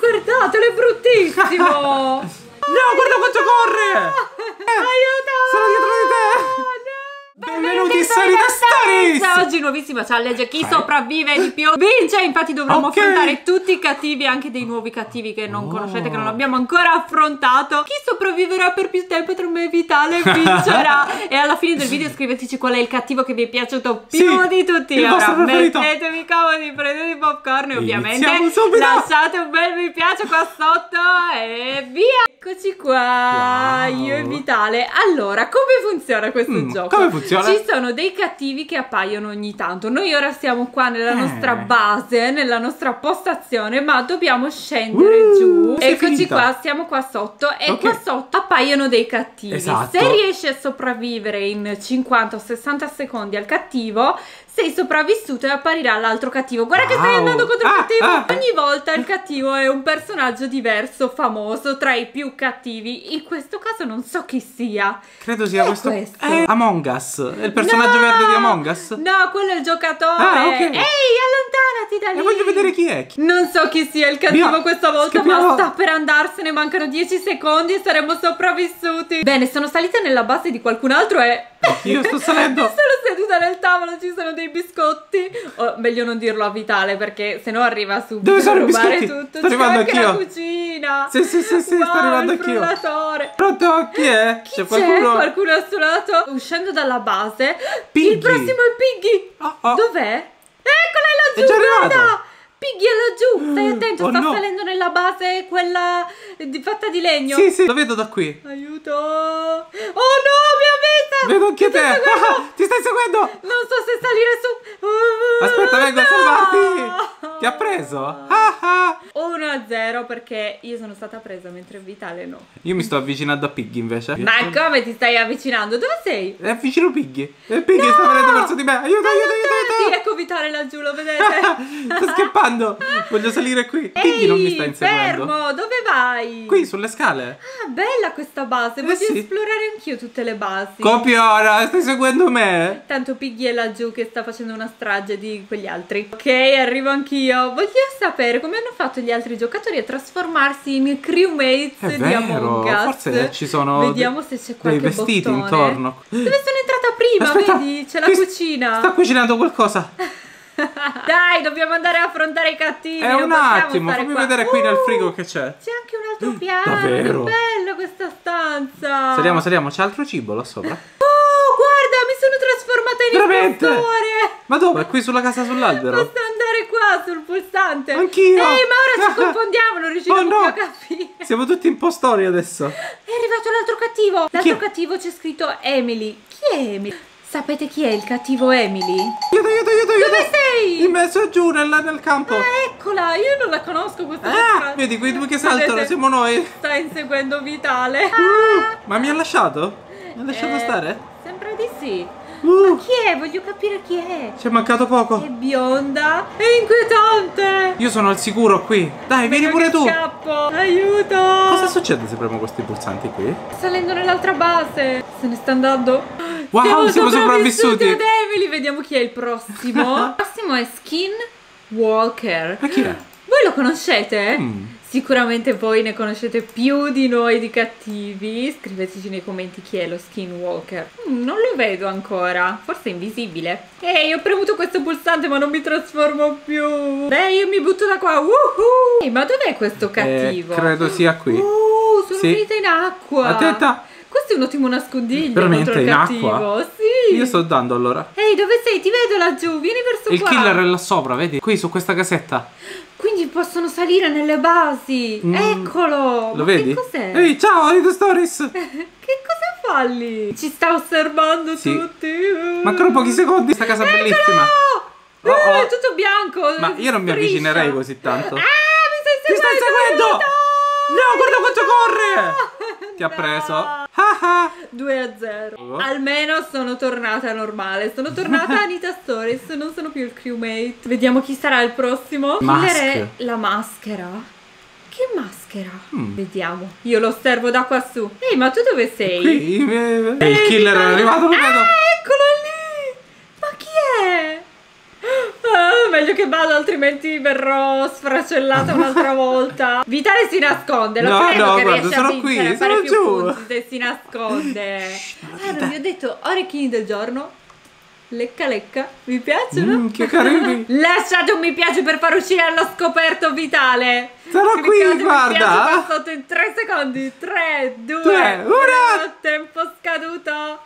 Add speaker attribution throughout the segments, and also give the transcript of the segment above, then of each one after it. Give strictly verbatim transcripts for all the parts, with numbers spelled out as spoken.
Speaker 1: guardatelo, è bruttissimo.
Speaker 2: No, guarda quanto corre.
Speaker 1: Aiuto!
Speaker 2: Sono dietro di te. Benvenuti in Solita Stories!
Speaker 1: Oggi nuovissima challenge, chi sopravvive di più vince. Infatti dovremo
Speaker 2: okay.
Speaker 1: affrontare tutti i cattivi, anche dei nuovi cattivi che non oh. conoscete, che non abbiamo ancora affrontato. Chi sopravviverà per più tempo tra me e Vitale vincerà. E alla fine del video scriveteci qual è il cattivo che vi è piaciuto più sì, di tutti. Ora mettetevi comodi, prendete il popcorn e ovviamente lasciate un bel mi piace qua sotto e via. Eccoci qua, wow. Io e Vitale. Allora, come funziona questo mm, gioco?
Speaker 2: Come funziona?
Speaker 1: Ci sono dei cattivi che appaiono ogni tanto. Noi ora siamo qua nella eh. nostra base, nella nostra postazione, ma dobbiamo scendere uh, giù. Eccoci finita. qua, siamo qua sotto e okay. qua sotto appaiono dei cattivi.
Speaker 2: Esatto.
Speaker 1: Se riesci a sopravvivere in cinquanta o sessanta secondi al cattivo, sei sopravvissuto e apparirà l'altro cattivo. Guarda wow. che stai andando contro il ah, cattivo. Ah. Ogni volta il cattivo è un personaggio diverso, famoso, tra i più cattivi. In questo caso non so chi sia.
Speaker 2: Credo sia
Speaker 1: chi
Speaker 2: questo,
Speaker 1: questo?
Speaker 2: È Among Us. È il personaggio
Speaker 1: no!
Speaker 2: verde di Among Us?
Speaker 1: No, quello è il giocatore.
Speaker 2: Ah, okay.
Speaker 1: Ehi, allontanati da lì.
Speaker 2: E voglio vedere chi è.
Speaker 1: Non so chi sia il cattivo Via. questa volta,
Speaker 2: Scappiamo.
Speaker 1: ma sta per andarsene. Mancano dieci secondi e saremo sopravvissuti. Bene, sono salita nella base di qualcun altro e...
Speaker 2: Io sto salendo.
Speaker 1: Sono seduta nel tavolo, ci sono dei biscotti. Oh, meglio non dirlo a Vitale perché sennò arriva subito.
Speaker 2: Dove sono
Speaker 1: a
Speaker 2: i biscotti?
Speaker 1: Tutto.
Speaker 2: Sto arrivando anch'io.
Speaker 1: La cucina.
Speaker 2: Sì, sì, sì, sì,
Speaker 1: wow,
Speaker 2: sto arrivando anch'io. Pronto? Chi è?
Speaker 1: Chi c'è? Qualcuno? qualcuno ha suonato. Uscendo dalla base.
Speaker 2: Piggy.
Speaker 1: Il prossimo è Piggy.
Speaker 2: Oh, oh.
Speaker 1: Dov'è? Eccola laggiù.
Speaker 2: È già arrivato.
Speaker 1: Guarda. Piggy è laggiù, stai attento,
Speaker 2: oh,
Speaker 1: sta
Speaker 2: no.
Speaker 1: salendo nella base quella di, fatta di legno.
Speaker 2: Sì, sì, lo vedo da qui.
Speaker 1: Aiuto. Oh no, mi ha vista.
Speaker 2: Vedo anche te. Ah, ti stai seguendo.
Speaker 1: Non so se salire su. Uh,
Speaker 2: Aspetta, vengo
Speaker 1: no.
Speaker 2: a salvarti. Ti ha preso? Ah, ah.
Speaker 1: uno a zero perché io sono stata presa mentre Vitale no.
Speaker 2: Io mi sto avvicinando a Piggy invece.
Speaker 1: Ma come ti stai avvicinando? Dove sei?
Speaker 2: È vicino Piggy. E Piggy no. sta venendo verso di me. Aiuto, aiuto, aiuto, aiuto.
Speaker 1: Ecco Vitale laggiù, lo vedete?
Speaker 2: Sto scappando. Voglio salire qui.
Speaker 1: Ehi,
Speaker 2: Piggy non mi sta inseguendo.
Speaker 1: Fermo, dove vai?
Speaker 2: Qui sulle scale.
Speaker 1: Ah, bella questa base. Voglio
Speaker 2: eh sì.
Speaker 1: esplorare anch'io tutte le basi.
Speaker 2: Copiona, stai seguendo me?
Speaker 1: Tanto Piggy è laggiù che sta facendo una strage di quegli altri. Ok, arrivo anch'io. Voglio sapere come hanno fatto gli altri giocatori a trasformarsi in crewmates
Speaker 2: è
Speaker 1: di
Speaker 2: vero,
Speaker 1: Among Us.
Speaker 2: Forse ci sono
Speaker 1: Vediamo se c'è qualche
Speaker 2: dei vestiti
Speaker 1: bottone
Speaker 2: intorno.
Speaker 1: Dove sono entrata prima,
Speaker 2: Aspetta,
Speaker 1: vedi? C'è la
Speaker 2: qui
Speaker 1: cucina.
Speaker 2: Sta cucinando qualcosa.
Speaker 1: Dai, dobbiamo andare a affrontare i cattivi.
Speaker 2: È un attimo, fammi
Speaker 1: qua.
Speaker 2: vedere qui
Speaker 1: uh,
Speaker 2: nel frigo che c'è.
Speaker 1: C'è anche un altro piano.
Speaker 2: Davvero?
Speaker 1: Che bella questa stanza.
Speaker 2: Saliamo, saliamo, c'è altro cibo là sopra.
Speaker 1: Oh, guarda, mi sono trasformata in
Speaker 2: Veramente?
Speaker 1: impostore.
Speaker 2: Ma dove? Qui sulla casa sull'albero?
Speaker 1: Basta andare qua sul pulsante.
Speaker 2: Anch'io.
Speaker 1: Ehi, ma ora ci confondiamo, non riusciamo
Speaker 2: oh, no.
Speaker 1: più a capire.
Speaker 2: Siamo tutti impostori adesso.
Speaker 1: È arrivato l'altro cattivo. L'altro cattivo c'è scritto Emily. Chi è Emily? Sapete chi è il cattivo Emily?
Speaker 2: Aiuto, aiuto, aiuto, aiuto.
Speaker 1: Dove sei?
Speaker 2: In mezzo giù nel, nel campo.
Speaker 1: Ah, eccola, io non la conosco questa
Speaker 2: Ah, vedi quei due che saltano, vedete? Siamo noi.
Speaker 1: Sta inseguendo Vitale.
Speaker 2: uh,
Speaker 1: ah.
Speaker 2: Ma mi ha lasciato? Mi ha lasciato
Speaker 1: eh,
Speaker 2: stare?
Speaker 1: Sembra di sì.
Speaker 2: uh.
Speaker 1: Ma chi è? Voglio capire chi è.
Speaker 2: Ci è mancato poco.
Speaker 1: È bionda. È inquietante.
Speaker 2: Io sono al sicuro qui. Dai, vieni pure tu.
Speaker 1: Scappo. Aiuto.
Speaker 2: Cosa succede se premo questi pulsanti qui?
Speaker 1: Salendo nell'altra base. Se ne sta andando.
Speaker 2: Wow, siamo, siamo
Speaker 1: sopravvissuti.
Speaker 2: sopravvissuti.
Speaker 1: Ad Emily. Vediamo chi è il prossimo. Il prossimo è Skinwalker.
Speaker 2: Ma chi è?
Speaker 1: Voi lo conoscete?
Speaker 2: Mm.
Speaker 1: Sicuramente voi ne conoscete più di noi di cattivi. Scriveteci nei commenti chi è lo Skinwalker. mm, Non lo vedo ancora. Forse è invisibile. Ehi, ho premuto questo pulsante ma non mi trasformo più. Beh, io mi butto da qua. Woohoo! Ehi, ma dov'è questo cattivo?
Speaker 2: Eh, credo sia qui.
Speaker 1: Uh, sono
Speaker 2: sì.
Speaker 1: finita in acqua.
Speaker 2: Attenta.
Speaker 1: Questo è un ottimo nascondiglio.
Speaker 2: Veramente
Speaker 1: contro il
Speaker 2: in
Speaker 1: cattivo.
Speaker 2: acqua?
Speaker 1: Sì.
Speaker 2: Io sto dando allora.
Speaker 1: Ehi, dove sei? Ti vedo laggiù. Vieni verso
Speaker 2: Il
Speaker 1: qua.
Speaker 2: killer è là sopra, vedi? Qui su questa casetta.
Speaker 1: Quindi possono salire nelle basi. Mm. Eccolo.
Speaker 2: Lo
Speaker 1: Ma
Speaker 2: vedi?
Speaker 1: che cos'è?
Speaker 2: Ehi, ciao, Solita Stories.
Speaker 1: Che cosa fa lì? Ci sta osservando
Speaker 2: sì.
Speaker 1: tutti.
Speaker 2: Mancano pochi secondi. Questa casa
Speaker 1: Eccolo!
Speaker 2: bellissima.
Speaker 1: Oh, oh. È tutto bianco.
Speaker 2: Ma io non mi
Speaker 1: striscia.
Speaker 2: avvicinerei così tanto.
Speaker 1: Ah, mi stai seguendo.
Speaker 2: Ti stai seguendo. No, guarda quanto corre. Ti ha
Speaker 1: no.
Speaker 2: preso.
Speaker 1: due a zero. Oh. Almeno sono tornata normale. Sono tornata Anita Stories. Non sono più il crewmate. Vediamo chi sarà il prossimo.
Speaker 2: Mask.
Speaker 1: Killer è la maschera. Che maschera?
Speaker 2: Mm.
Speaker 1: Vediamo. Io lo osservo da qua su. Ehi, ma tu dove sei?
Speaker 2: Qui. Eh, il killer è arrivato, lo vedo.
Speaker 1: Ah, eccolo lì. Ma chi è? Ah, meglio che vado, altrimenti verrò sfracellata un'altra volta. Vitale si nasconde, lo
Speaker 2: No,
Speaker 1: credo
Speaker 2: no,
Speaker 1: che
Speaker 2: guarda,
Speaker 1: riesce
Speaker 2: sono
Speaker 1: a vincere,
Speaker 2: qui,
Speaker 1: a fare
Speaker 2: sono
Speaker 1: più
Speaker 2: giù.
Speaker 1: punti se si nasconde. Ah, non vi ho detto orecchini del giorno. Lecca lecca, mi piacciono?
Speaker 2: Mm, che carini.
Speaker 1: Lasciate un mi piace per far uscire allo scoperto Vitale.
Speaker 2: Sono
Speaker 1: Che mi
Speaker 2: qui,
Speaker 1: piace,
Speaker 2: guarda.
Speaker 1: Mi piace passato in tre secondi. tre, due,
Speaker 2: Tre, uno.
Speaker 1: tempo scaduto.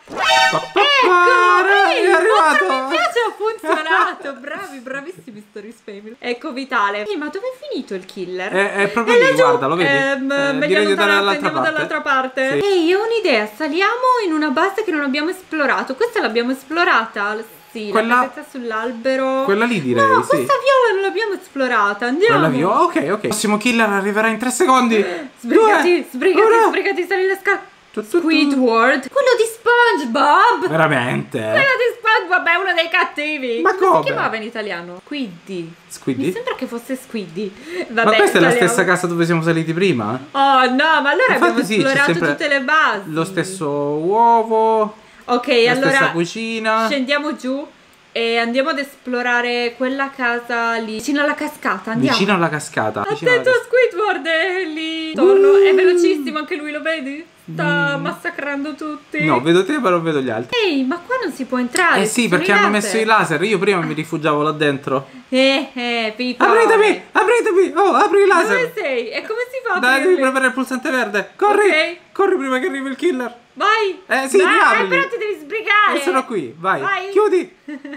Speaker 2: Eccolo, è arrivato.
Speaker 1: Mi piace, ha funzionato. Bravi, bravissimi sto risparmio. Ecco Vitale. Ehi, ma dove è finito il killer?
Speaker 2: È, è proprio
Speaker 1: È
Speaker 2: lì,
Speaker 1: laggiù.
Speaker 2: guarda, lo vedi?
Speaker 1: Ehm,
Speaker 2: Eh,
Speaker 1: meglio
Speaker 2: direi di andare
Speaker 1: allontanarsi,
Speaker 2: dall'altra
Speaker 1: andiamo
Speaker 2: parte.
Speaker 1: dall'altra parte.
Speaker 2: Sì.
Speaker 1: Ehi, ho un'idea. Saliamo in una base che non abbiamo esplorato. Questa l'abbiamo esplorata. Sì,
Speaker 2: Quella-
Speaker 1: la casetta sull'albero.
Speaker 2: Quella lì direi,
Speaker 1: No,
Speaker 2: sì.
Speaker 1: questa viola non l'abbiamo esplorata. Andiamo.
Speaker 2: Quella viola, ok, ok. Il prossimo killer arriverà in tre secondi.
Speaker 1: Sbrigati,
Speaker 2: Due,
Speaker 1: sbrigati,
Speaker 2: uno.
Speaker 1: sbrigati, sali le scale.
Speaker 2: Tu, tu, tu.
Speaker 1: Squidward. Quello di SpongeBob.
Speaker 2: Veramente?
Speaker 1: Quello di SpongeBob è uno dei cattivi.
Speaker 2: Ma come?
Speaker 1: si chiamava in italiano? Squiddy.
Speaker 2: Squiddy?
Speaker 1: Mi sembra che fosse Squiddy.
Speaker 2: Ma
Speaker 1: Vabbè,
Speaker 2: questa è la
Speaker 1: saliamo.
Speaker 2: stessa casa dove siamo saliti prima?
Speaker 1: Oh no, ma allora
Speaker 2: Infatti
Speaker 1: abbiamo
Speaker 2: sì, c'è
Speaker 1: esplorato
Speaker 2: sempre
Speaker 1: tutte le basi.
Speaker 2: Lo stesso uovo,
Speaker 1: Ok,
Speaker 2: la
Speaker 1: allora
Speaker 2: stessa cucina.
Speaker 1: scendiamo giù e andiamo ad esplorare quella casa lì vicino alla cascata. Andiamo.
Speaker 2: Vicino alla cascata. vicino alla
Speaker 1: Attento,
Speaker 2: cascata.
Speaker 1: Squidward è lì. Torno,
Speaker 2: Uh.
Speaker 1: è velocissimo anche lui, lo vedi? Sta
Speaker 2: Mm.
Speaker 1: massacrando tutti.
Speaker 2: No, vedo te però vedo gli altri.
Speaker 1: Ehi, ma qua non si può entrare.
Speaker 2: Eh
Speaker 1: ci
Speaker 2: sì,
Speaker 1: sono
Speaker 2: perché
Speaker 1: i
Speaker 2: hanno
Speaker 1: laser.
Speaker 2: messo i laser. Io prima mi rifugiavo là dentro.
Speaker 1: Eh, eh, Pippo.
Speaker 2: Apritemi, apritemi. Oh, apri i laser.
Speaker 1: Dove sei? E come si fa a
Speaker 2: Dai, devi
Speaker 1: aprirli?
Speaker 2: premere il pulsante verde. Corri.
Speaker 1: Ok.
Speaker 2: Corri prima che arrivi il killer.
Speaker 1: Vai.
Speaker 2: Eh, sì,
Speaker 1: Vai,
Speaker 2: riaprili.
Speaker 1: però ti devi sbrigare.
Speaker 2: E sono qui. Vai.
Speaker 1: Vai.
Speaker 2: Chiudi.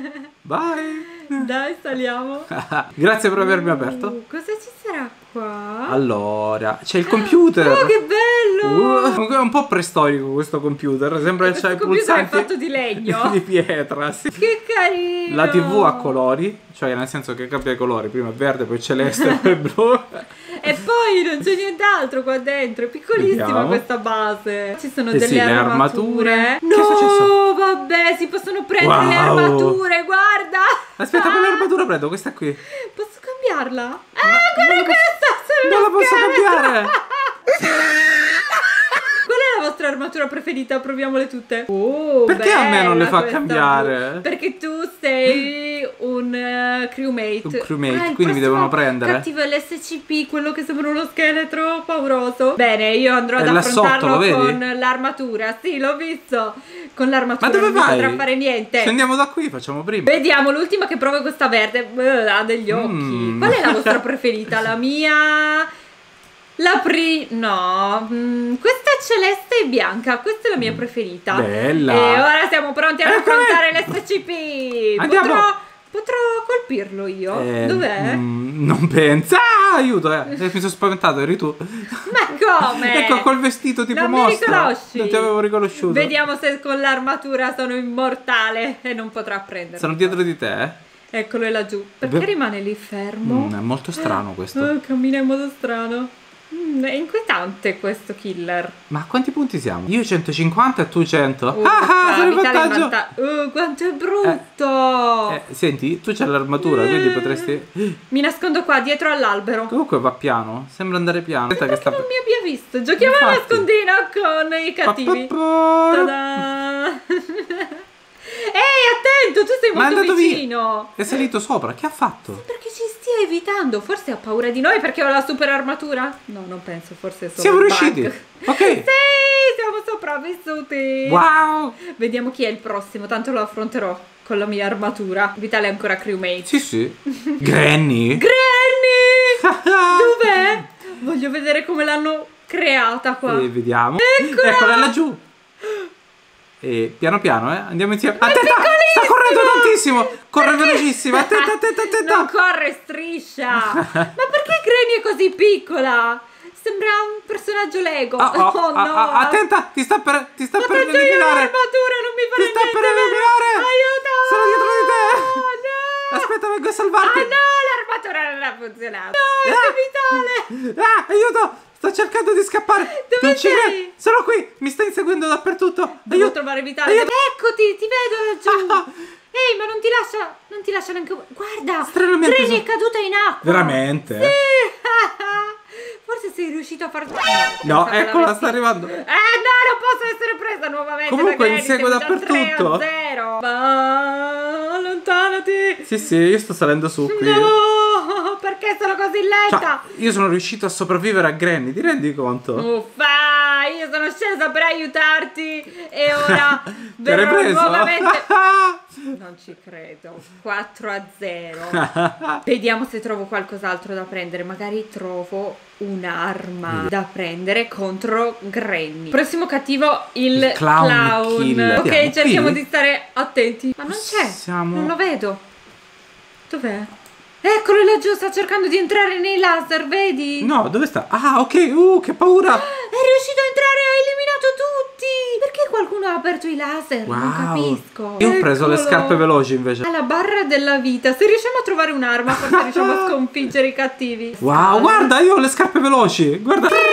Speaker 2: Vai.
Speaker 1: Dai, saliamo.
Speaker 2: Grazie per avermi aperto.
Speaker 1: Uh, cosa ci sarà qua?
Speaker 2: Allora, c'è il computer.
Speaker 1: Oh, che bello.
Speaker 2: Uh, è un po' preistorico questo computer. Sembra che
Speaker 1: Questo
Speaker 2: c'ha i
Speaker 1: computer è
Speaker 2: pulsanti
Speaker 1: fatto di legno.
Speaker 2: di pietra. Sì.
Speaker 1: Che carino.
Speaker 2: La tivù a colori, cioè nel senso che cambia i colori, prima è verde, poi celeste, poi blu.
Speaker 1: E poi non c'è nient'altro qua dentro, è piccolissima
Speaker 2: Vediamo.
Speaker 1: questa base. Ci sono
Speaker 2: Eh
Speaker 1: delle
Speaker 2: sì, le
Speaker 1: armature.
Speaker 2: armature.
Speaker 1: No,
Speaker 2: Che è successo?
Speaker 1: vabbè, si possono prendere le
Speaker 2: Wow.
Speaker 1: armature, guarda.
Speaker 2: Aspetta,
Speaker 1: Ah,
Speaker 2: quella armatura prendo, questa qui.
Speaker 1: posso cambiarla? Ah,
Speaker 2: non
Speaker 1: guarda
Speaker 2: la posso-
Speaker 1: questa, sono
Speaker 2: Non la posso
Speaker 1: scheletro.
Speaker 2: cambiare.
Speaker 1: Qual è la vostra armatura preferita? Proviamole tutte. Oh,
Speaker 2: Perché a me non le
Speaker 1: bella
Speaker 2: fa
Speaker 1: questa
Speaker 2: cambiare?
Speaker 1: blu. Perché tu sei un eh, crewmate.
Speaker 2: Un crewmate,
Speaker 1: Ah, il
Speaker 2: quindi mi devono
Speaker 1: prossimo
Speaker 2: prendere.
Speaker 1: cattivo è l'S C P, quello che sembra uno scheletro pauroso. Bene, io andrò ad
Speaker 2: È là sotto,
Speaker 1: affrontarlo
Speaker 2: lo vedi?
Speaker 1: con l'armatura. Sì, l'ho visto. Con l'armatura
Speaker 2: Ma dove
Speaker 1: non mi
Speaker 2: vai?
Speaker 1: potrà fare niente.
Speaker 2: Scendiamo da qui, facciamo prima.
Speaker 1: Vediamo, l'ultima che provo è questa verde. Beh, ha degli occhi.
Speaker 2: Mm.
Speaker 1: Qual è la vostra preferita? La mia... La pri... No, mm, questa è celeste e bianca. Questa è la mia preferita.
Speaker 2: Bella.
Speaker 1: E ora siamo pronti ad
Speaker 2: Eccomi.
Speaker 1: affrontare l'S C P.
Speaker 2: Andiamo.
Speaker 1: Potrò, potrò colpirlo io?
Speaker 2: Eh,
Speaker 1: Dov'è?
Speaker 2: mm, non pensa. Ah, aiuto, eh. Mi sono spaventato, eri tu.
Speaker 1: Ma come?
Speaker 2: Ecco, col vestito tipo
Speaker 1: Non mi
Speaker 2: mostra.
Speaker 1: riconosci?
Speaker 2: Non ti avevo riconosciuto.
Speaker 1: Vediamo se con l'armatura sono immortale e non potrà prenderlo.
Speaker 2: Sono dietro di te, eh.
Speaker 1: Eccolo, è laggiù. Perché
Speaker 2: Beh.
Speaker 1: rimane lì fermo?
Speaker 2: Mm, è molto strano questo.
Speaker 1: Oh, cammina in modo strano. Mm, è inquietante questo killer.
Speaker 2: Ma quanti punti siamo? Io centocinquanta e tu cento.
Speaker 1: Uh,
Speaker 2: ah, ah, sono in
Speaker 1: Vitale in
Speaker 2: vantaggio.
Speaker 1: vanta- Uh, quanto è brutto!
Speaker 2: Eh, senti, tu c'hai l'armatura, quindi potresti...
Speaker 1: Mi nascondo qua dietro all'albero.
Speaker 2: Comunque va piano, sembra andare piano. Aspetta che
Speaker 1: Perché
Speaker 2: sta...
Speaker 1: non mi abbia visto. Giochiamo a
Speaker 2: Infatti.
Speaker 1: nascondino con i cattivi.
Speaker 2: Pa, pa, pa.
Speaker 1: Ta-da! Ehi, attento, tu sei
Speaker 2: Ma è
Speaker 1: molto
Speaker 2: andato via.
Speaker 1: vicino.
Speaker 2: È salito sopra, che ha fatto?
Speaker 1: Perché ci stia evitando? Forse ha paura di noi perché ho la super armatura? No, non penso, forse è solo
Speaker 2: Siamo
Speaker 1: un
Speaker 2: riusciti.
Speaker 1: bug.
Speaker 2: Ok.
Speaker 1: Sì, siamo sopravvissuti.
Speaker 2: Wow.
Speaker 1: Vediamo chi è il prossimo, tanto lo affronterò con la mia armatura. Vitale è ancora crewmate.
Speaker 2: Sì, sì. Granny.
Speaker 1: Granny! Dov'è? Voglio vedere come l'hanno creata qua.
Speaker 2: E vediamo.
Speaker 1: Eccola!
Speaker 2: Eccola laggiù. E piano piano, eh. Andiamo insieme. Attenta! Sta correndo tantissimo! Corre velocissima! Attenta, attenta, attenta!
Speaker 1: Non corre, striscia! Ma perché Granny è così piccola? Sembra un personaggio Lego.
Speaker 2: Oh, oh,
Speaker 1: Oh,
Speaker 2: oh,
Speaker 1: no!
Speaker 2: oh, attenta! Ti sta per, ti sta
Speaker 1: Ma
Speaker 2: per
Speaker 1: tanto io
Speaker 2: eliminare!
Speaker 1: l'armatura non mi fa
Speaker 2: Ti sta
Speaker 1: niente!
Speaker 2: per eliminare!
Speaker 1: Aiuto!
Speaker 2: Sono dietro di te!
Speaker 1: Oh, no!
Speaker 2: Aspetta, vengo a salvarti!
Speaker 1: Ah no, l'armatura non ha funzionato! No, è Vitale!
Speaker 2: Ah, aiuto! Sto cercando di scappare!
Speaker 1: Dove
Speaker 2: Non ci
Speaker 1: sei?
Speaker 2: credo! Sono qui! Mi sta inseguendo dappertutto!
Speaker 1: Devo
Speaker 2: Aiuto!
Speaker 1: trovare Vitale.
Speaker 2: Aiuto!
Speaker 1: Eccoti, ti vedo laggiù.
Speaker 2: Ah,
Speaker 1: Ehi, ma non ti lascia, non ti lascia neanche... Guarda,
Speaker 2: Stranamente
Speaker 1: Granny
Speaker 2: sì.
Speaker 1: è caduta in acqua.
Speaker 2: veramente?
Speaker 1: Sì. Forse sei riuscito a far...
Speaker 2: No,
Speaker 1: pensavo
Speaker 2: eccola,
Speaker 1: l'avessi-
Speaker 2: sta arrivando!
Speaker 1: Eh no, non posso essere presa nuovamente.
Speaker 2: Comunque
Speaker 1: da Granny,
Speaker 2: insegue
Speaker 1: siamo già
Speaker 2: dappertutto.
Speaker 1: tre a zero. Ma allontanati.
Speaker 2: Sì, Sì, sì, io sto salendo su qui.
Speaker 1: No, perché sono così lenta?
Speaker 2: Cioè, io sono riuscito a sopravvivere a Granny, ti rendi conto?
Speaker 1: Uffa, io sono scesa per aiutarti e ora
Speaker 2: Ti hai
Speaker 1: verrò
Speaker 2: preso?
Speaker 1: nuovamente. Non ci credo. quattro a zero. Vediamo se trovo qualcos'altro da prendere. Magari trovo un'arma da prendere contro Granny. Prossimo cattivo, il,
Speaker 2: Il clown
Speaker 1: clown.
Speaker 2: killer.
Speaker 1: Ok,
Speaker 2: Andiamo,
Speaker 1: cerchiamo
Speaker 2: qui?
Speaker 1: di stare attenti. Ma non c'è.
Speaker 2: Siamo-
Speaker 1: Non lo vedo. Dov'è? Eccolo laggiù, sta cercando di entrare nei laser, vedi?
Speaker 2: No, dove sta? Ah, ok, uh, che paura.
Speaker 1: È riuscito a entrare, ha eliminato tutti. Perché qualcuno ha aperto i laser? Non
Speaker 2: Wow.
Speaker 1: capisco.
Speaker 2: Io ho preso le
Speaker 1: Eccolo.
Speaker 2: scarpe veloci invece.
Speaker 1: Alla barra della vita. Se riusciamo a trovare un'arma, forse riusciamo a sconfiggere i cattivi.
Speaker 2: Wow, guarda, io ho le scarpe veloci. Guarda.
Speaker 1: Dove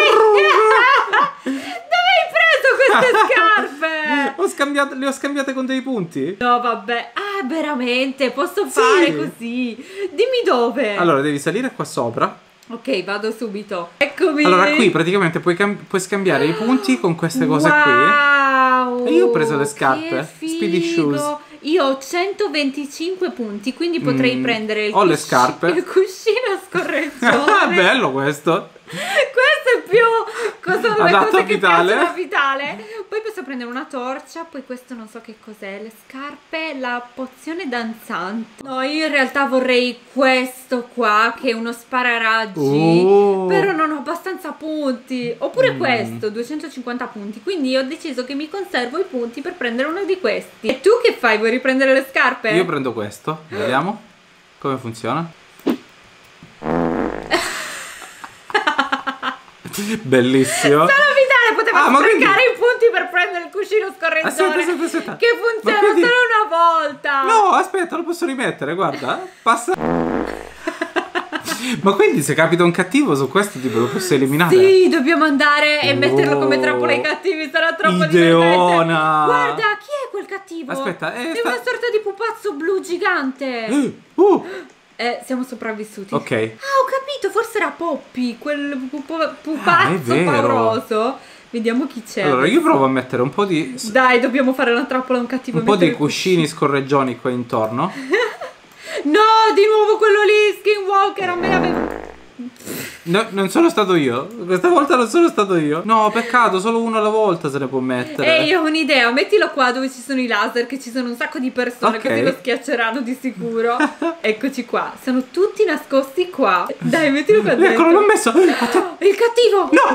Speaker 1: hai preso queste scarpe?
Speaker 2: Ho scambiato, le ho scambiate con dei punti.
Speaker 1: No, vabbè. Ah, veramente? Posso fare così? Dimmi dove.
Speaker 2: Allora, devi salire qua sopra.
Speaker 1: Ok, vado subito. Eccomi.
Speaker 2: Allora, qui praticamente puoi, cam- puoi scambiare i punti con queste cose qui.
Speaker 1: Wow.
Speaker 2: E io ho preso le scarpe.
Speaker 1: Che
Speaker 2: Speedy
Speaker 1: figo.
Speaker 2: shoes.
Speaker 1: Io ho centoventicinque punti, quindi potrei
Speaker 2: Mm,
Speaker 1: prendere il,
Speaker 2: ho le
Speaker 1: cusci-
Speaker 2: scarpe.
Speaker 1: il cuscino
Speaker 2: Ah,
Speaker 1: scorreggione.
Speaker 2: bello questo.
Speaker 1: Questo è più cosa le
Speaker 2: Adatto
Speaker 1: cose
Speaker 2: a
Speaker 1: che
Speaker 2: Vitale.
Speaker 1: piacciono a Vitale. Poi posso prendere una torcia, poi questo non so che cos'è, le scarpe, la pozione danzante. No, io in realtà vorrei questo qua che è uno spararaggi,
Speaker 2: Oh.
Speaker 1: però non ho abbastanza punti. Oppure
Speaker 2: Mm.
Speaker 1: questo, duecentocinquanta punti. Quindi ho deciso che mi conservo i punti per prendere uno di questi. E tu che fai? Vuoi riprendere le scarpe?
Speaker 2: Io prendo questo. Vediamo come funziona. Bellissimo.
Speaker 1: Solo Vitale poteva
Speaker 2: Ah, ma
Speaker 1: sprecare
Speaker 2: quindi-
Speaker 1: i punti per prendere il cuscino scorreggione.
Speaker 2: Aspetta, aspetta, aspetta.
Speaker 1: Che funziona
Speaker 2: Ma quindi-
Speaker 1: solo una volta.
Speaker 2: No, aspetta, lo posso rimettere, guarda. Passa. Ma quindi se capita un cattivo su questo tipo lo posso eliminare?
Speaker 1: Sì, dobbiamo andare e metterlo come
Speaker 2: Oh.
Speaker 1: trappola ai cattivi, sarà troppo
Speaker 2: Ideona.
Speaker 1: divertente. Guarda, chi è quel cattivo?
Speaker 2: Aspetta, eh,
Speaker 1: è
Speaker 2: sta-
Speaker 1: una sorta di pupazzo blu gigante.
Speaker 2: Eh, uh,
Speaker 1: Eh, siamo sopravvissuti.
Speaker 2: ok.
Speaker 1: Ah, ho capito, forse era Poppy, quel pupo-
Speaker 2: Ah, è
Speaker 1: pupazzo
Speaker 2: vero.
Speaker 1: pauroso. Vediamo chi c'è.
Speaker 2: Allora io provo a mettere un po' di
Speaker 1: Dai, dobbiamo fare una trappola a un cattivo.
Speaker 2: un po' di
Speaker 1: mettere il
Speaker 2: cuscini scorreggioni qua intorno.
Speaker 1: No, di nuovo quello lì, Skinwalker, a me aveva...
Speaker 2: No, non sono stato io. Questa volta non sono stato io. No, peccato, solo uno alla volta se ne può mettere.
Speaker 1: E io ho un'idea, mettilo qua dove ci sono i laser, che ci sono un sacco di persone,
Speaker 2: Ok.
Speaker 1: così lo schiacceranno di sicuro. Eccoci qua, sono tutti nascosti qua. Dai, mettilo qua dentro.
Speaker 2: Eccolo, l'ho messo. Aspetta.
Speaker 1: Il cattivo!
Speaker 2: No, no, no,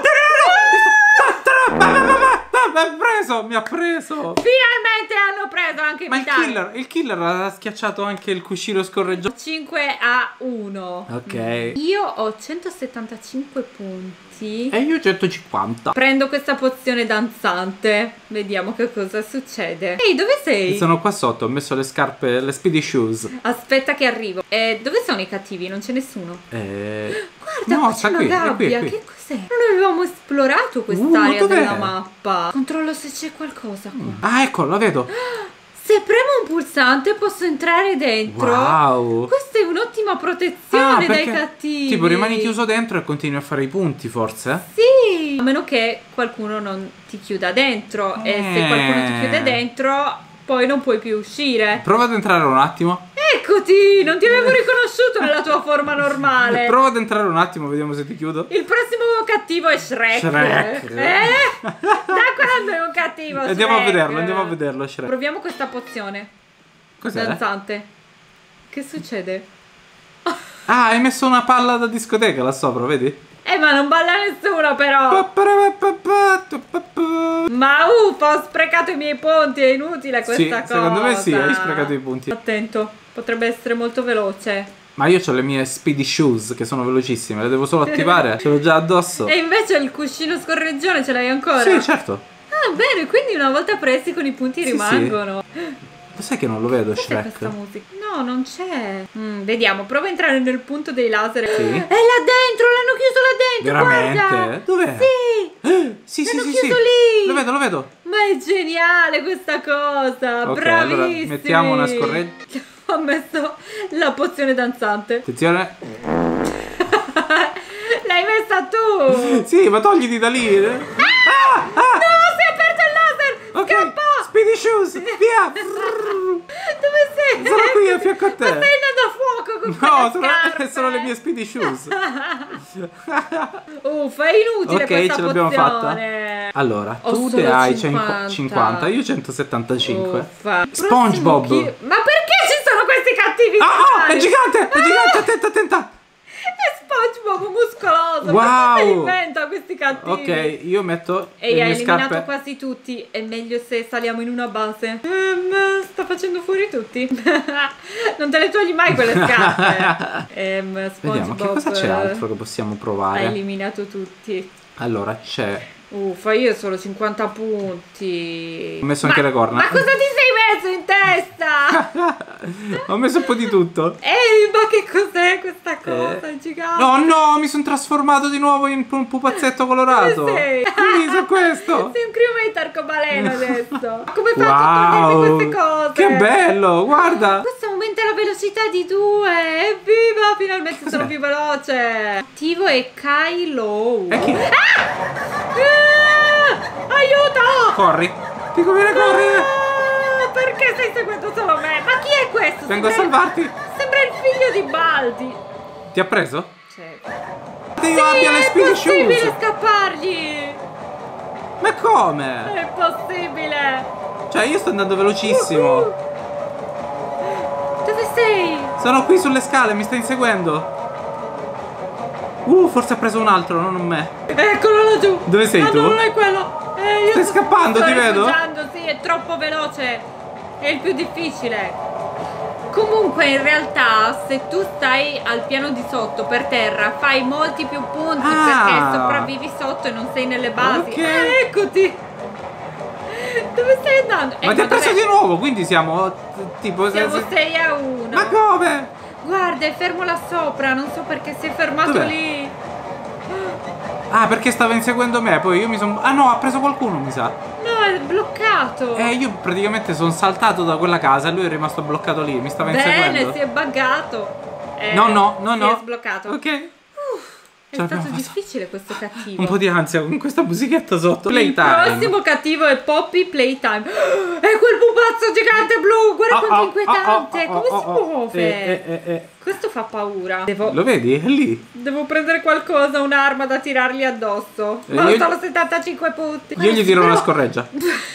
Speaker 2: no. Va, va, va, va, va, mi ha preso, mi ha preso.
Speaker 1: Finalmente hanno preso anche
Speaker 2: Ma il
Speaker 1: Vitale.
Speaker 2: killer, il killer ha schiacciato anche il cuscino scorreggione.
Speaker 1: cinque a uno.
Speaker 2: Ok.
Speaker 1: Io ho centosettantacinque punti.
Speaker 2: E io centocinquanta.
Speaker 1: Prendo questa pozione danzante. Vediamo che cosa succede. Ehi, dove sei?
Speaker 2: Sono qua sotto, ho messo le scarpe, le speedy shoes.
Speaker 1: Aspetta che arrivo. Eh, dove sono i cattivi? Non c'è nessuno.
Speaker 2: Eh...
Speaker 1: Guarda,
Speaker 2: No,
Speaker 1: qua c'è
Speaker 2: sta
Speaker 1: una
Speaker 2: qui, è
Speaker 1: gabbia.
Speaker 2: qui, è qui.
Speaker 1: Che cos'è? Non avevamo esplorato quest'area
Speaker 2: Uh, dov'è?
Speaker 1: della mappa. Controllo se c'è qualcosa qua.
Speaker 2: Ah, ecco, la vedo.
Speaker 1: Se premo un pulsante posso entrare dentro.
Speaker 2: Wow.
Speaker 1: Questa è un'ottima protezione
Speaker 2: Ah,
Speaker 1: dai
Speaker 2: perché
Speaker 1: cattivi.
Speaker 2: tipo rimani chiuso dentro e continui a fare i punti, forse?
Speaker 1: Sì. A meno che qualcuno non ti chiuda dentro. E se
Speaker 2: Eh.
Speaker 1: qualcuno ti chiude dentro, poi non puoi più uscire.
Speaker 2: Prova ad entrare un attimo.
Speaker 1: Eccoti, non ti avevo riconosciuto nella tua forma normale.
Speaker 2: Prova ad entrare un attimo, vediamo se ti chiudo.
Speaker 1: Il prossimo cattivo è Shrek.
Speaker 2: Shrek.
Speaker 1: Eh? Da quando è un cattivo Shrek?
Speaker 2: Andiamo a vederlo, andiamo a vederlo, Shrek.
Speaker 1: Proviamo questa pozione
Speaker 2: Cos'è?
Speaker 1: danzante. Che succede?
Speaker 2: Ah, hai messo una palla da discoteca là sopra, vedi?
Speaker 1: Eh, ma non balla nessuno però. Ma uff, ho sprecato i miei punti, è inutile questa
Speaker 2: Sì,
Speaker 1: cosa.
Speaker 2: secondo me sì, hai sprecato i punti.
Speaker 1: Attento, potrebbe essere molto veloce.
Speaker 2: Ma io ho le mie speedy shoes che sono velocissime, le devo solo attivare, ce l'ho già addosso.
Speaker 1: E invece il cuscino scorreggione ce l'hai ancora?
Speaker 2: Sì, certo.
Speaker 1: Ah, bene, quindi una volta presi con i punti
Speaker 2: Sì,
Speaker 1: rimangono.
Speaker 2: Lo sai che non lo vedo,
Speaker 1: Cos'è
Speaker 2: Shrek?
Speaker 1: questa musica? No, non c'è. Mm, vediamo, prova a entrare nel punto dei laser.
Speaker 2: Sì.
Speaker 1: È là dentro, l'hanno chiuso là dentro.
Speaker 2: Veramente?
Speaker 1: Guarda.
Speaker 2: Dov'è?
Speaker 1: Sì.
Speaker 2: Eh, sì, sì,
Speaker 1: L'hanno
Speaker 2: sì, sì.
Speaker 1: chiuso lì.
Speaker 2: Lo vedo, lo vedo.
Speaker 1: Ma è geniale questa cosa.
Speaker 2: Ok,
Speaker 1: Bravissimi.
Speaker 2: allora mettiamo una scorreggia.
Speaker 1: Ho messo la pozione danzante.
Speaker 2: Attenzione.
Speaker 1: L'hai messa tu.
Speaker 2: Sì, ma togliti da lì. Ah! Ah!
Speaker 1: No, si è aperto il laser.
Speaker 2: Ok,
Speaker 1: Scappa.
Speaker 2: speedy shoes, via.
Speaker 1: Dove sei?
Speaker 2: Sono qui a fianco a te.
Speaker 1: Ma stai andando fuoco con
Speaker 2: No,
Speaker 1: quelle
Speaker 2: sono,
Speaker 1: scarpe.
Speaker 2: sono le mie speedy shoes.
Speaker 1: Uffa, è inutile
Speaker 2: Ok,
Speaker 1: questa
Speaker 2: ce l'abbiamo
Speaker 1: pozione.
Speaker 2: fatta. Allora,
Speaker 1: Ho
Speaker 2: tu
Speaker 1: solo
Speaker 2: ne hai
Speaker 1: cinquanta.
Speaker 2: cinquanta, io centosettantacinque.
Speaker 1: Uffa.
Speaker 2: SpongeBob.
Speaker 1: Prossimo chi- Ma perché ci sono questi cattivi
Speaker 2: Ah, oh, è
Speaker 1: strani?
Speaker 2: gigante, è gigante, attenta, attenta.
Speaker 1: È SpongeBob muscoloso.
Speaker 2: Wow.
Speaker 1: Ma chi se li inventa questi cattivi?
Speaker 2: Ok, io metto
Speaker 1: E
Speaker 2: le
Speaker 1: hai
Speaker 2: mie
Speaker 1: eliminato
Speaker 2: scarpe.
Speaker 1: quasi tutti. È meglio se saliamo in una base. Ehm, sta facendo fuori tutti. Non te le togli mai quelle scarpe. Ehm,
Speaker 2: Vediamo, che cosa c'è
Speaker 1: SpongeBob,
Speaker 2: altro che possiamo
Speaker 1: Hai
Speaker 2: provare?
Speaker 1: eliminato tutti.
Speaker 2: Allora, c'è...
Speaker 1: Uffa, io ho solo cinquanta punti.
Speaker 2: Ho messo
Speaker 1: Ma-
Speaker 2: anche le corna.
Speaker 1: Ma cosa ti sei messo in testa?
Speaker 2: Ho messo un po' di tutto.
Speaker 1: Ehi, ma che cos'è questa cosa?
Speaker 2: Eh.
Speaker 1: È gigante.
Speaker 2: No, no, mi sono trasformato di nuovo in un pupazzetto colorato.
Speaker 1: Dove sei?
Speaker 2: Qui, su questo.
Speaker 1: Sei un crewmate arcobaleno adesso. Ma come fai a togliermi
Speaker 2: Wow,
Speaker 1: queste cose?
Speaker 2: che bello, guarda.
Speaker 1: Questo aumenta la velocità di due. Evviva, finalmente sono più veloce. Attivo è Kylo.
Speaker 2: E chi?
Speaker 1: Ah, aiuto!
Speaker 2: Corri. Ti conviene correre.
Speaker 1: Ah, perché stai seguendo solo me? Ma chi è questo?
Speaker 2: Vengo a
Speaker 1: Sembra-
Speaker 2: salvarti.
Speaker 1: Sembra il figlio di Baldi.
Speaker 2: Ti ha preso?
Speaker 1: Cioè,
Speaker 2: Io abbia le
Speaker 1: è
Speaker 2: speedy
Speaker 1: possibile
Speaker 2: shoes.
Speaker 1: scappargli.
Speaker 2: Ma come?
Speaker 1: È possibile.
Speaker 2: Cioè, io sto andando velocissimo.
Speaker 1: Dove sei?
Speaker 2: Sono qui sulle scale, mi stai inseguendo. Uh, forse ha preso un altro, non me.
Speaker 1: Eccolo laggiù.
Speaker 2: Dove sei
Speaker 1: ah,
Speaker 2: tu?
Speaker 1: No, non è quello. Eh, io
Speaker 2: Stai
Speaker 1: sto-
Speaker 2: scappando,
Speaker 1: sto
Speaker 2: ti vedo?
Speaker 1: rifugiando, sì, è troppo veloce. È il più difficile. Comunque, in realtà, se tu stai al piano di sotto, per terra, fai molti più punti
Speaker 2: Ah.
Speaker 1: perché sopravvivi sotto e non sei nelle basi.
Speaker 2: Ok.
Speaker 1: Ah, eccoti. Dove stai andando?
Speaker 2: Ma ti ha preso di nuovo, quindi siamo t- tipo...
Speaker 1: Siamo
Speaker 2: se- se-
Speaker 1: sei a uno.
Speaker 2: Ma come?
Speaker 1: Guarda, è fermo là sopra, non so perché si è fermato
Speaker 2: Dov'è?
Speaker 1: lì.
Speaker 2: Ah, perché stava inseguendo me, poi io mi sono... Ah no, ha preso qualcuno, mi sa.
Speaker 1: No, è bloccato.
Speaker 2: Eh, io praticamente sono saltato da quella casa e lui è rimasto bloccato lì, mi stava
Speaker 1: Bene,
Speaker 2: inseguendo.
Speaker 1: si è buggato. Eh,
Speaker 2: No, no, no,
Speaker 1: si
Speaker 2: no.
Speaker 1: è sbloccato.
Speaker 2: Ok.
Speaker 1: È
Speaker 2: Ce
Speaker 1: stato
Speaker 2: l'abbiamo fatta.
Speaker 1: difficile questo cattivo.
Speaker 2: Un po' di ansia con questa musichetta sotto.
Speaker 1: Il
Speaker 2: Playtime.
Speaker 1: prossimo cattivo è Poppy Playtime. È quel pupazzo gigante blu. Guarda
Speaker 2: Oh,
Speaker 1: quanto è
Speaker 2: oh,
Speaker 1: inquietante.
Speaker 2: oh, oh,
Speaker 1: Come
Speaker 2: oh,
Speaker 1: si
Speaker 2: oh.
Speaker 1: muove?
Speaker 2: Eh, eh, eh,
Speaker 1: Questo fa paura. Devo,
Speaker 2: eh. Lo vedi? È lì.
Speaker 1: devo prendere qualcosa, un'arma da tirargli addosso.
Speaker 2: Eh,
Speaker 1: Ma ho
Speaker 2: io-
Speaker 1: solo settantacinque punti.
Speaker 2: Io gli tiro una
Speaker 1: Però-
Speaker 2: scorreggia.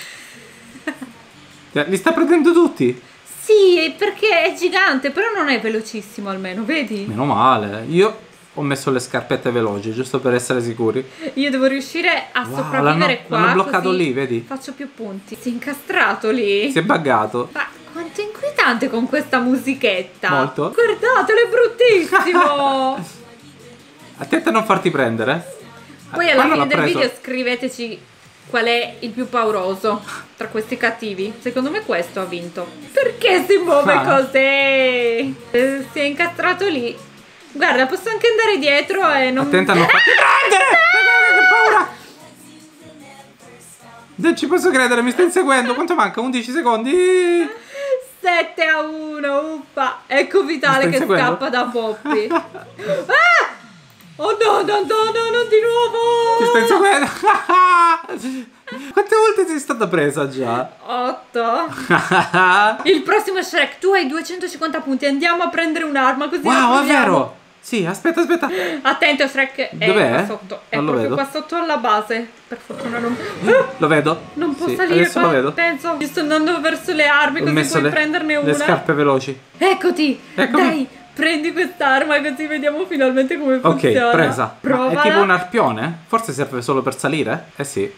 Speaker 2: Li sta prendendo tutti.
Speaker 1: Sì, perché è gigante, però non è velocissimo almeno, vedi?
Speaker 2: Meno male. Io ho messo le scarpette veloci, giusto per essere sicuri.
Speaker 1: Io devo riuscire a
Speaker 2: Wow,
Speaker 1: sopravvivere
Speaker 2: l'hanno-
Speaker 1: qua.
Speaker 2: l'hanno bloccato
Speaker 1: così
Speaker 2: lì, vedi?
Speaker 1: Faccio più punti. Si è incastrato lì.
Speaker 2: Si è buggato.
Speaker 1: Ma quanto è inquietante con questa musichetta.
Speaker 2: Molto.
Speaker 1: Guardatelo, è bruttissimo.
Speaker 2: Attenta a non farti prendere.
Speaker 1: Poi
Speaker 2: Ah,
Speaker 1: alla
Speaker 2: quello
Speaker 1: fine
Speaker 2: l'ha
Speaker 1: del
Speaker 2: preso.
Speaker 1: video scriveteci qual è il più pauroso tra questi cattivi. Secondo me questo ha vinto. Perché si muove
Speaker 2: Ah.
Speaker 1: così? Eh, Si è incastrato lì. Guarda, posso anche andare dietro e non...
Speaker 2: Attenta a non farti prendere. Che paura. Non ci posso credere, mi sta inseguendo. Quanto manca? undici secondi.
Speaker 1: sette a uno, uffa. Ecco Vitale
Speaker 2: Mi
Speaker 1: che
Speaker 2: stai inseguendo?
Speaker 1: scappa da Poppy. Ah! Oh no, no, no, no, non di nuovo.
Speaker 2: Ti sta inseguendo. Quante volte sei stata presa già?
Speaker 1: otto. Il prossimo è Shrek. Tu hai duecentocinquanta punti. Andiamo a prendere un'arma così la
Speaker 2: Wow, è
Speaker 1: proviamo.
Speaker 2: vero. Sì, aspetta, aspetta.
Speaker 1: Attento, Shrek. È
Speaker 2: Dov'è?
Speaker 1: qua sotto. È
Speaker 2: Non lo
Speaker 1: proprio
Speaker 2: vedo.
Speaker 1: qua sotto alla base. Per fortuna non...
Speaker 2: Lo vedo.
Speaker 1: Non può
Speaker 2: Sì,
Speaker 1: salire
Speaker 2: adesso
Speaker 1: qua.
Speaker 2: lo vedo.
Speaker 1: Penso. Io sto andando verso le armi
Speaker 2: Ho
Speaker 1: così
Speaker 2: messo
Speaker 1: puoi
Speaker 2: le,
Speaker 1: prenderne una.
Speaker 2: le scarpe veloci.
Speaker 1: Eccoti.
Speaker 2: Eccomi.
Speaker 1: Dai, prendi quest'arma così vediamo finalmente come
Speaker 2: Ok,
Speaker 1: funziona.
Speaker 2: presa. Ma
Speaker 1: Provala.
Speaker 2: è tipo un arpione? Forse serve solo per salire? Eh sì.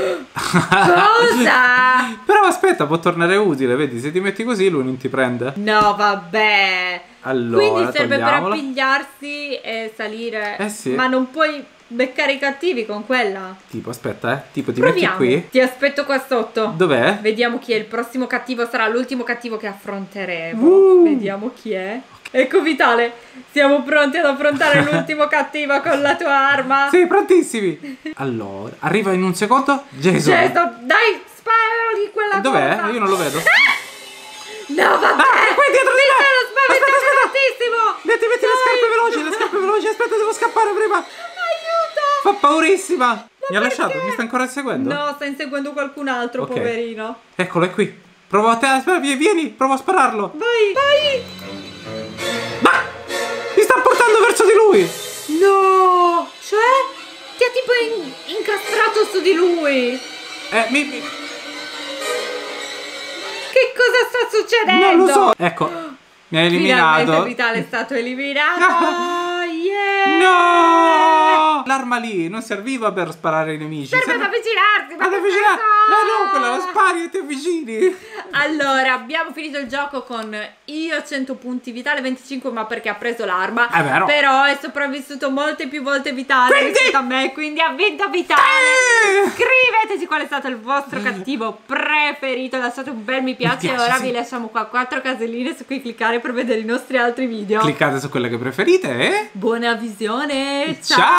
Speaker 1: Cosa?
Speaker 2: Però aspetta, può tornare utile, vedi? Se ti metti così lui non ti prende.
Speaker 1: No, vabbè.
Speaker 2: Allora,
Speaker 1: Quindi serve per
Speaker 2: togliamola.
Speaker 1: appigliarsi e salire.
Speaker 2: Eh sì.
Speaker 1: Ma non puoi beccare i cattivi con quella.
Speaker 2: Tipo, aspetta, eh. Tipo, ti
Speaker 1: Proviamo.
Speaker 2: metti qui.
Speaker 1: Ti aspetto qua sotto.
Speaker 2: Dov'è?
Speaker 1: Vediamo chi è il prossimo cattivo. Sarà l'ultimo cattivo che affronteremo.
Speaker 2: Uh.
Speaker 1: Vediamo chi è. Ecco Vitale, siamo pronti ad affrontare l'ultimo cattivo con la tua arma.
Speaker 2: Sì, prontissimi. Allora, arriva in un secondo. Jason.
Speaker 1: Certo, dai, sparali quella
Speaker 2: Dov'è?
Speaker 1: cosa.
Speaker 2: Io non lo vedo.
Speaker 1: No, vabbè.
Speaker 2: Ah, è qui dietro di me.
Speaker 1: Lo spaventante
Speaker 2: Aspetta, aspetta.
Speaker 1: tantissimo.
Speaker 2: Metti, metti le scarpe veloci, le scarpe veloci. Aspetta, devo scappare prima.
Speaker 1: Aiuto.
Speaker 2: Fa paurissima. Mi ha
Speaker 1: perché?
Speaker 2: lasciato, mi sta ancora inseguendo?
Speaker 1: No, sta inseguendo qualcun altro,
Speaker 2: Ok.
Speaker 1: poverino.
Speaker 2: Eccolo, è qui. Provo a te, aspetta, vieni, provo a spararlo.
Speaker 1: Vai, vai.
Speaker 2: di lui.
Speaker 1: No! Cioè, ti ha tipo in- incastrato su di lui.
Speaker 2: Eh, mi, mi...
Speaker 1: Che cosa sta succedendo?
Speaker 2: Non lo so. Ecco, mi ha eliminato.
Speaker 1: Finalmente Vitale è stato eliminato. Yeah!
Speaker 2: No! L'arma lì non serviva per sparare ai nemici.
Speaker 1: Serve ad avvicinarsi. ma
Speaker 2: Ad
Speaker 1: che
Speaker 2: avvicinare.
Speaker 1: senso
Speaker 2: No, no,
Speaker 1: ha?
Speaker 2: quella la spari e ti avvicini.
Speaker 1: Allora, abbiamo finito il gioco con io cento punti, Vitale venticinque, ma perché ha preso l'arma.
Speaker 2: È vero.
Speaker 1: Però è sopravvissuto molte più volte Vitale
Speaker 2: Quindi-
Speaker 1: rispetto a me, quindi ha vinto Vitale.
Speaker 2: Eh!
Speaker 1: Scriveteci qual è stato il vostro cattivo preferito, lasciate un bel mi piace,
Speaker 2: Mi piace,
Speaker 1: e ora
Speaker 2: sì.
Speaker 1: vi lasciamo qua quattro caselline su cui cliccare per vedere i nostri altri video.
Speaker 2: Cliccate su quelle che preferite e...
Speaker 1: Buona visione, ciao!
Speaker 2: Ciao!